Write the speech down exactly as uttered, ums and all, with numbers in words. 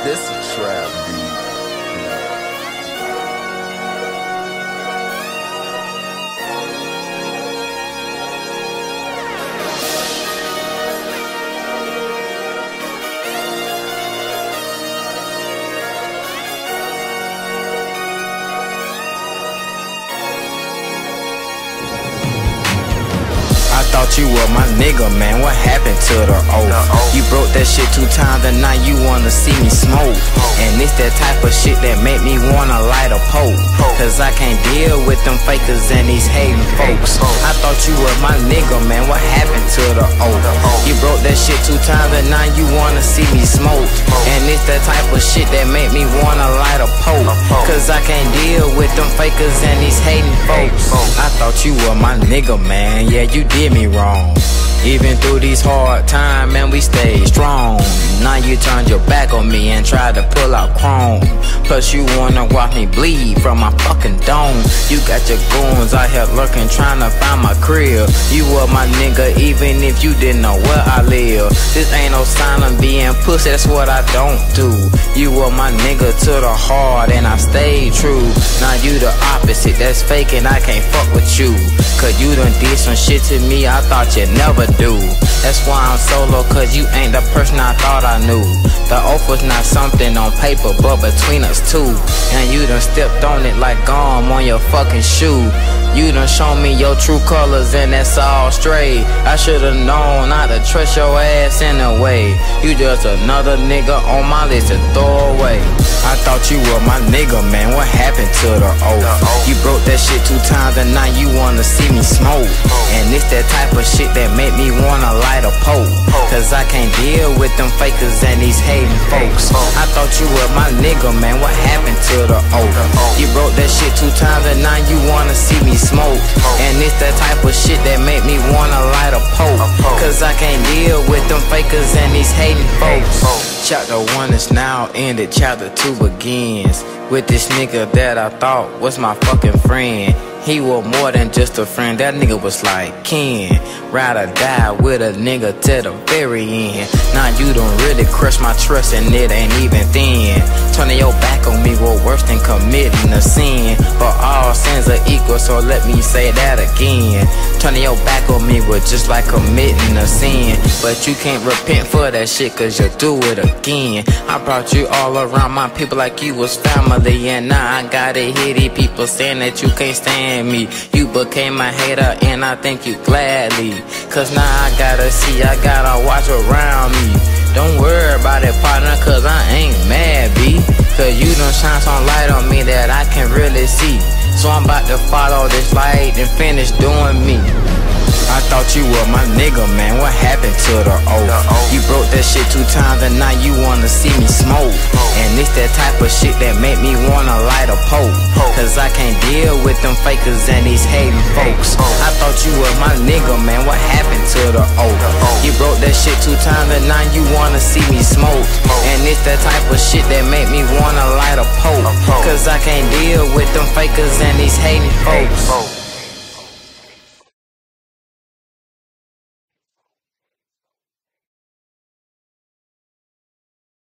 This a trap beat. I thought you were my nigga, man, what happened to the oath? You broke that shit two times and now you wanna see me smoke. And it's that type of shit that make me wanna light a poke. Cause I can't deal with them fakers and these hating folks. I thought you were my nigga, man, what happened to the oath? You broke that shit two times and now you wanna see me smoke. And it's that type of shit that make me wanna light a poke. Cause I can't deal with them fakers and these hating folks. I thought you were my nigga, man, yeah, you did me wrong. Even through these hard times, man, we stayed strong. Now you turned your back on me and tried to pull out chrome. Plus you wanna watch me bleed from my fucking dome. You got your goons out here lurking, trying to find my crib. You were my nigga even if you didn't know where I live. This ain't no sign of being pussy, that's what I don't do. You were my nigga to the heart and I stayed true. Now you the opposite, that's fake and I can't fuck with you. Cause you done did some shit to me I thought you'd never do. That's why I'm solo, cause you ain't the person I thought I knew. The oath was not something on paper, but between us two. And you done stepped on it like gum on your fucking shoe. You done shown me your true colors and that's all straight. I should've known not to trust your ass in a way. You just another nigga on my list to throw away. I thought you were my nigga, man, what happened to the oath? You broke that shit two times and now you wanna see me smoke. And it's that type of shit that make me wanna light a poke. Cause I can't deal with them fakers and these hating folks. I thought you were my nigga, man, what happened to the oath? You broke that shit two times and now you wanna see me smoke. And it's that type of shit that make me wanna light a poke. Cause I can't deal with them fakers and these hating folks. Chapter one is now ended, chapter two begins with this nigga that I thought was my fucking friend. He was more than just a friend, that nigga was like kin. Ride or die with a nigga to the very end. Now you done really crush my trust and it ain't even thin. Turning your back on me was worse than committing a sin. But all sins are equal, so let me say that again. Turning your back on me was just like committing a sin. But you can't repent for that shit cause you'll do it again. I brought you all around my people like you was family. And now I gotta hear these people saying that you can't stand me. You became a hater and I thank you gladly. Cause now I gotta see, I gotta watch around me. Don't worry about it, partner, cause I ain't mad, B. Cause you done shine some light on me that I can really see. So I'm about to follow this light and finish doing me. I thought you were my nigga, man, what happened to the oath? You broke that shit two times and now you wanna see me smoke. And it's that type of shit that make me wanna light a poke. Cause I can't deal with them fakers and these hating folks. I thought you were my nigga, man, what happened to the oath? You broke that shit two times and now you wanna see me smoke. And it's that type of shit that make me wanna light a poke. Cause I can't deal with them fakers and these hating folks.